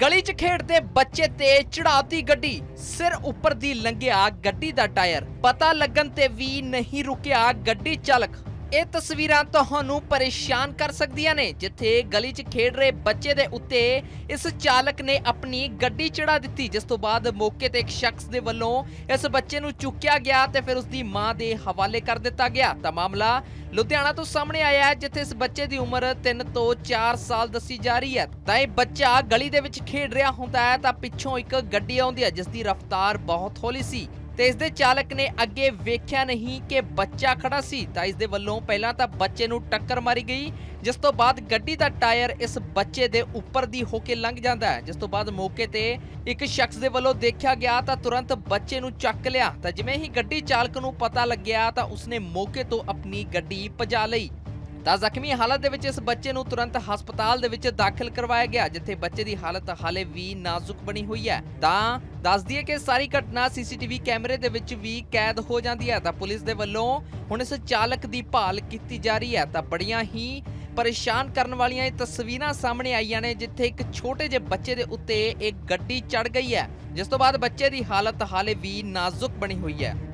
गली च खेडते बच्चे ते चढ़ाती गड्डी, सिर उपर दी लंघिया गड्डी दा टायर, पता लगन ते भी नहीं रुकिया गड्डी चालक। ਇਹ ਤਸਵੀਰਾਂ ਤੁਹਾਨੂੰ ਪਰੇਸ਼ਾਨ ਕਰ ਸਕਦੀਆਂ ਨੇ, ਜਿੱਥੇ ਗਲੀ 'ਚ ਖੇਡ ਰਹੇ ਬੱਚੇ ਦੇ ਉੱਤੇ ਇਸ ਚਾਲਕ ਨੇ ਆਪਣੀ ਗੱਡੀ ਚੜਾ ਦਿੱਤੀ, ਜਿਸ ਤੋਂ ਬਾਅਦ ਮੌਕੇ ਤੇ ਇੱਕ ਸ਼ਖਸ ਦੇ ਵੱਲੋਂ ਇਸ ਬੱਚੇ ਨੂੰ ਚੁੱਕਿਆ ਗਿਆ ਤੇ ਫਿਰ ਉਸ ਦੀ ਮਾਂ ਦੇ ਹਵਾਲੇ ਕਰ ਦਿੱਤਾ ਗਿਆ। ਤਾਂ ਮਾਮਲਾ ਲੁਧਿਆਣਾ ਤੋਂ ਸਾਹਮਣੇ ਆਇਆ ਹੈ, ਜਿੱਥੇ ਇਸ ਬੱਚੇ ਦੀ ਉਮਰ 3 ਤੋਂ 4 ਸਾਲ ਦੱਸੀ ਜਾ ਰਹੀ ਹੈ। ਤਾਂ ਇਹ ਬੱਚਾ ਗਲੀ ਦੇ ਵਿੱਚ ਖੇਡ ਰਿਹਾ ਹੁੰਦਾ ਹੈ ਤਾਂ ਪਿੱਛੋਂ ਇੱਕ ਗੱਡੀ ਆਉਂਦੀ ਹੈ, ਜਿਸ ਦੀ ਰਫ਼ਤਾਰ ਬਹੁਤ ਹੌਲੀ ਸੀ ਤੇ ਇਸ ਦੇ ਚਾਲਕ ਨੇ ਅੱਗੇ ਵੇਖਿਆ ਨਹੀਂ ਕਿ ਬੱਚਾ ਖੜਾ ਸੀ, ਤਾਂ ਇਸ ਦੇ ਵੱਲੋਂ ਪਹਿਲਾਂ ਤਾਂ ਬੱਚੇ ਨੂੰ ਟੱਕਰ ਮਾਰੀ ਗਈ, ਜਿਸ ਤੋਂ ਬਾਅਦ ਗੱਡੀ ਦਾ ਟਾਇਰ ਇਸ ਬੱਚੇ ਦੇ ਉੱਪਰ ਦੀ ਹੋ ਕੇ ਲੰਘ ਜਾਂਦਾ ਹੈ। ਜਿਸ ਤੋਂ ਬਾਅਦ ਮੌਕੇ ਤੇ ਇੱਕ ਸ਼ਖਸ ਦੇ ਵੱਲੋਂ ਦੇਖਿਆ ਗਿਆ ਤਾਂ ਤੁਰੰਤ ਬੱਚੇ ਨੂੰ ਚੱਕ ਲਿਆ। ਤਾਂ ਜਿਵੇਂ ਹੀ ਗੱਡੀ ਚਾਲਕ ਨੂੰ ਪਤਾ ਲੱਗਿਆ ਤਾਂ ਉਸਨੇ ਮੌਕੇ ਤੋਂ ਆਪਣੀ ਗੱਡੀ ਭਜਾ ਲਈ। ਤਾਂ ਜ਼ਖਮੀ ਹਾਲਤ ਦੇ ਵਿੱਚ ਇਸ ਬੱਚੇ ਨੂੰ ਤੁਰੰਤ ਹਸਪਤਾਲ ਦੇ ਵਿੱਚ ਦਾਖਲ ਕਰਵਾਇਆ ਗਿਆ, ਜਿੱਥੇ ਬੱਚੇ ਦੀ ਹਾਲਤ ਹਾਲੇ ਵੀ ਨਾਜ਼ੁਕ ਬਣੀ ਹੋਈ ਹੈ। ਤਾਂ ਦੱਸ ਦਈਏ ਕਿ ਸਾਰੀ ਘਟਨਾ ਸੀਸੀਟੀਵੀ ਕੈਮਰੇ ਦੇ ਵਿੱਚ ਵੀ ਕੈਦ ਹੋ ਜਾਂਦੀ ਹੈ। ਤਾਂ ਪੁਲਿਸ ਦੇ ਵੱਲੋਂ ਹੁਣ ਇਸ ਚਾਲਕ ਦੀ ਭਾਲ ਕੀਤੀ ਜਾ ਰਹੀ ਹੈ। ਤਾਂ ਬੜੀਆਂ ਹੀ ਪਰੇਸ਼ਾਨ ਕਰਨ ਵਾਲੀਆਂ ਇਹ ਤਸਵੀਰਾਂ ਸਾਹਮਣੇ ਆਈਆਂ ਨੇ, ਜਿੱਥੇ ਇੱਕ ਛੋਟੇ ਜਿਹੇ ਬੱਚੇ ਦੇ ਉੱਤੇ ਇੱਕ ਗੱਡੀ ਚੜ ਗਈ ਹੈ, ਜਿਸ ਤੋਂ ਬਾਅਦ ਬੱਚੇ ਦੀ ਹਾਲਤ ਹਾਲੇ ਵੀ ਨਾਜ਼ੁਕ ਬਣੀ ਹੋਈ ਹੈ।